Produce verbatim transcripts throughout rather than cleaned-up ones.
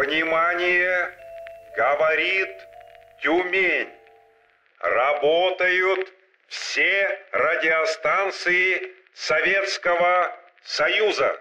Внимание! Говорит Тюмень. Работают все радиостанции Советского Союза.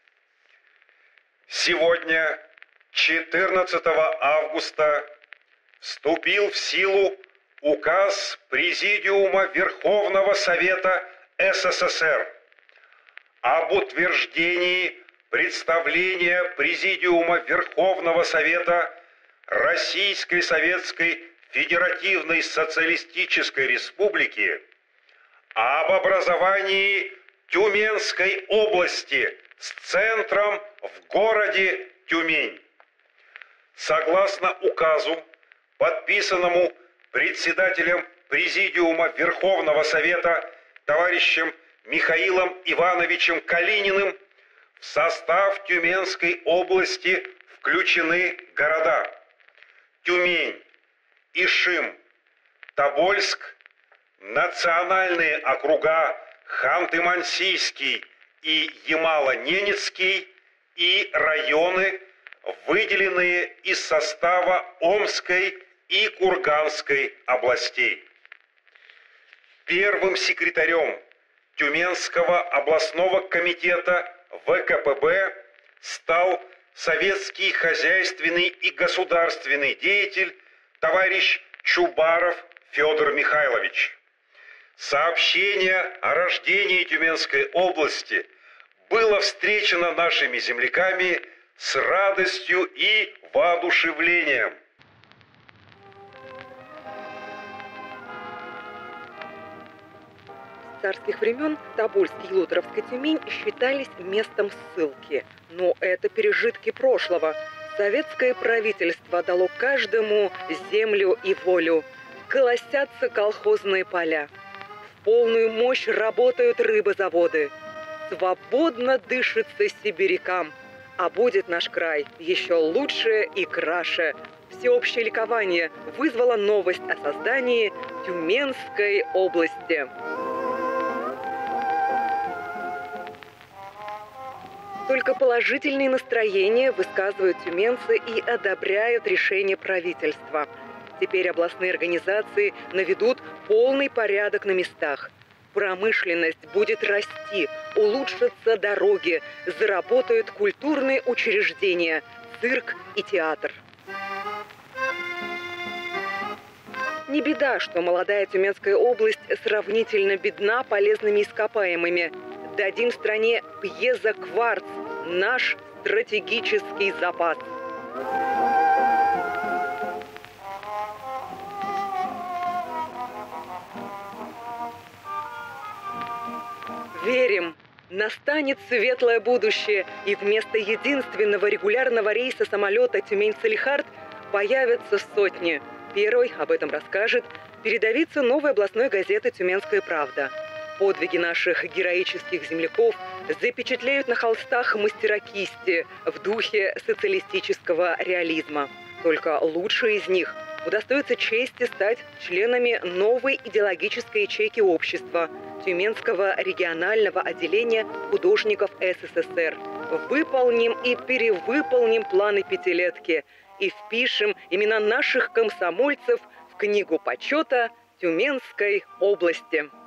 Сегодня, четырнадцатого августа, вступил в силу указ Президиума Верховного Совета СССР об утверждении представления Президиума Верховного Совета Российской Советской Федеративной Социалистической Республики об образовании Тюменской области с центром в городе Тюмень. Согласно указу, подписанному председателем Президиума Верховного Совета товарищем Михаилом Ивановичем Калининым, в состав Тюменской области включены города Тюмень, Ишим, Тобольск, национальные округа Ханты-Мансийский и Ямало-Ненецкий и районы, выделенные из состава Омской и Курганской областей. Первым секретарем Тюменского областного комитета ВКПБ стал советский хозяйственный и государственный деятель товарищ Чубаров Федор Михайлович. Сообщение о рождении Тюменской области было встречено нашими земляками с радостью и воодушевлением. С царских времен Тобольск и Лутеровская Тюмень считались местом ссылки. Но это пережитки прошлого. Советское правительство дало каждому землю и волю. Колосятся колхозные поля. В полную мощь работают рыбозаводы. Свободно дышится сибирякам. А будет наш край еще лучше и краше. Всеобщее ликование вызвало новость о создании Тюменской области. Только положительные настроения высказывают тюменцы и одобряют решение правительства. Теперь областные организации наведут полный порядок на местах. Промышленность будет расти, улучшатся дороги, заработают культурные учреждения, цирк и театр. Не беда, что молодая Тюменская область сравнительно бедна полезными ископаемыми. Дадим стране пьезокварц, наш стратегический запас. Верим, настанет светлое будущее, и вместо единственного регулярного рейса самолета Тюмень-Салехард появятся сотни. Первой об этом расскажет передовица новой областной газеты «Тюменская правда». Подвиги наших героических земляков запечатлеют на холстах мастера кисти в духе социалистического реализма. Только лучшие из них удостоятся чести стать членами новой идеологической ячейки общества Тюменского регионального отделения художников СССР. Выполним и перевыполним планы пятилетки и впишем имена наших комсомольцев в книгу почета Тюменской области.